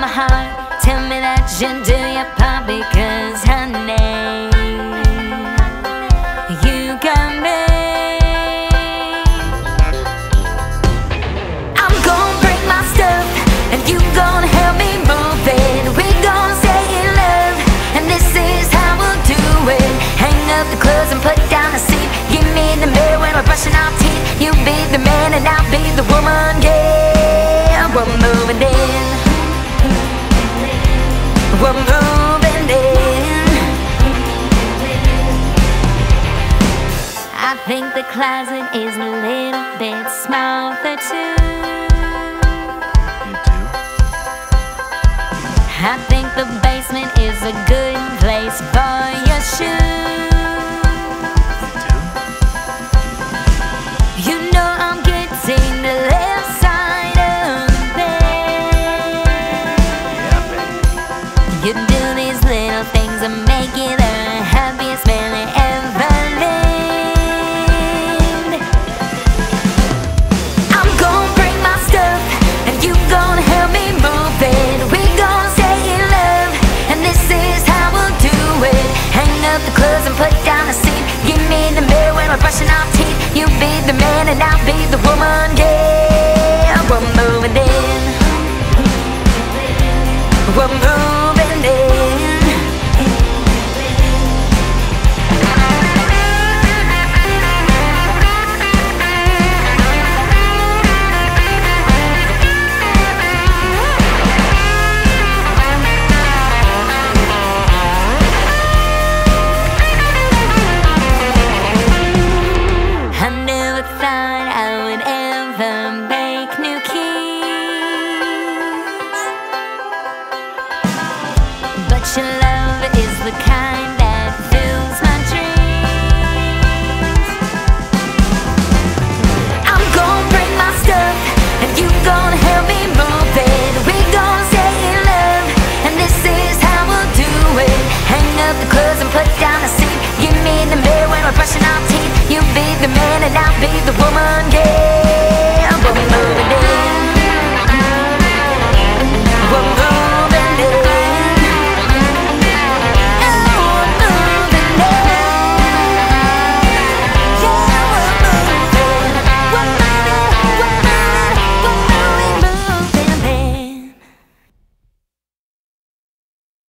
my heart, tell me that you do your part, because honey, you got me. I'm gonna bring my stuff, and you gonna help me move it. We gonna stay in love, and this is how we'll do it. Hang up the clothes and put down the seat. Give me the mirror when we're brushing our teeth. You be the man and I'll be the woman, yeah. We're moving in, we're moving in. I think the closet is a little bit small for two. You do? I think the basement is a good place for your shoes. You know I'm getting the left side of the bed. Yeah, baby. You do these little things that make you the happiest man I ever lived. I'm gonna bring my stuff, and you gonna help me move it. We gonna stay in love, and this is how we'll do it. Hang up the clothes and put down the seat. Give me the mirror when we're brushing our teeth. You be the man and I'll be the woman, yeah. We're moving in, we're moving in. I never thought I would ever make new keys, but your love is the kind